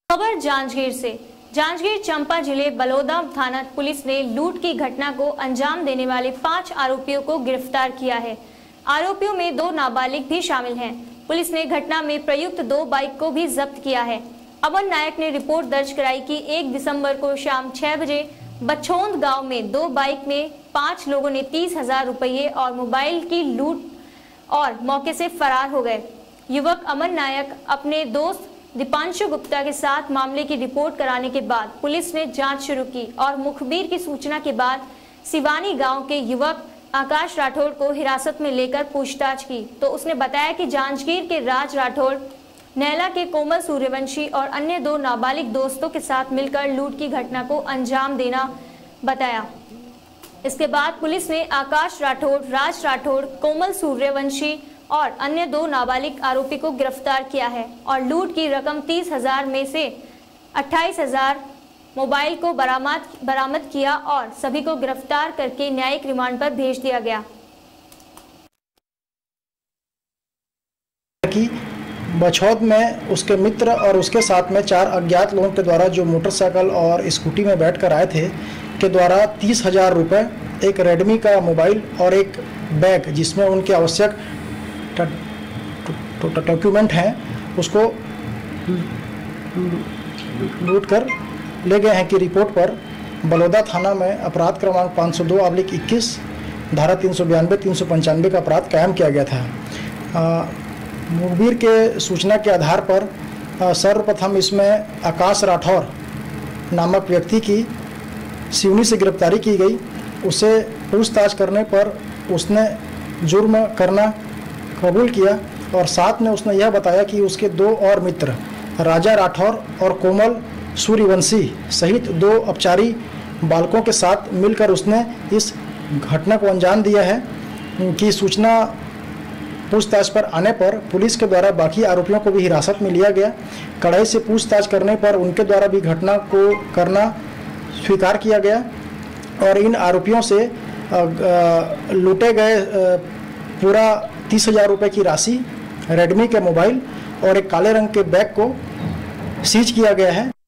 खबर जांजगीर से। जांजगीर चंपा जिले बलौदा थाना पुलिस ने लूट की घटना को अंजाम देने वाले 5 आरोपियों को गिरफ्तार किया है। आरोपियों में 2 नाबालिग भी शामिल हैं। पुलिस ने घटना में प्रयुक्त 2 बाइक को भी जब्त किया है। अमन नायक ने रिपोर्ट दर्ज कराई कि 1 दिसंबर को शाम 6 बजे बछौंद गांव में 2 बाइक में 5 लोगों ने 30,000 रुपये और मोबाइल की लूट और मौके से फरार हो गए। युवक अमन नायक अपने दोस्त दीपांशु गुप्ता के साथ मामले की रिपोर्ट कराने के बाद पुलिस ने जांच शुरू की और मुखबिर की सूचना के बाद सिवानी गांव के युवक आकाश राठौड़ को हिरासत में लेकर पूछताछ की तो उसने बताया कि जांजगीर के राज राठौड़, नैला के कोमल सूर्यवंशी और अन्य 2 नाबालिग दोस्तों के साथ मिलकर लूट की घटना को अंजाम देना बताया। इसके बाद पुलिस ने आकाश राठौड़, राज राठौड़, कोमल सूर्यवंशी और अन्य 2 नाबालिग आरोपी को गिरफ्तार किया है और लूट की रकम 30,000 में से 28,000 मोबाइल को बरामद किया और सभी को गिरफ्तार करके न्यायिक रिमांड पर भेज दिया गया। कि बछौद में उसके मित्र और उसके साथ में 4 अज्ञात लोगों के द्वारा जो मोटरसाइकिल और स्कूटी में बैठकर आए थे के द्वारा 30,000 रुपये, एक रेडमी का मोबाइल और एक बैग जिसमें उनके आवश्यक डॉक्यूमेंट हैं उसको लूट कर ले गए हैं की रिपोर्ट पर बलौदा थाना में अपराध क्रमांक 502/21 धारा 392, 395 का अपराध कायम किया गया था। मुखबिर के सूचना के आधार पर सर्वप्रथम इसमें आकाश राठौर नामक व्यक्ति की सिवनी से गिरफ्तारी की गई। उसे पूछताछ करने पर उसने जुर्म करना कबूल किया और साथ में उसने यह बताया कि उसके 2 और मित्र राजा राठौर और कोमल सूर्यवंशी सहित 2 अपचारी बालकों के साथ मिलकर उसने इस घटना को अंजाम दिया है। कि सूचना पूछताछ पर आने पर पुलिस के द्वारा बाकी आरोपियों को भी हिरासत में लिया गया। कड़ाई से पूछताछ करने पर उनके द्वारा भी घटना को करना स्वीकार किया गया और इन आरोपियों से लूटे गए पूरा 30,000 रुपये की राशि, रेडमी के मोबाइल और एक काले रंग के बैग को सीज किया गया है।